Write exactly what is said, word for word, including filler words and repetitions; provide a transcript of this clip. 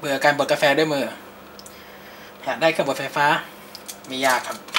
เบื่อการบดกาแฟด้วยมืออยากได้เครื่องบดไฟฟ้าไม่ยากครับ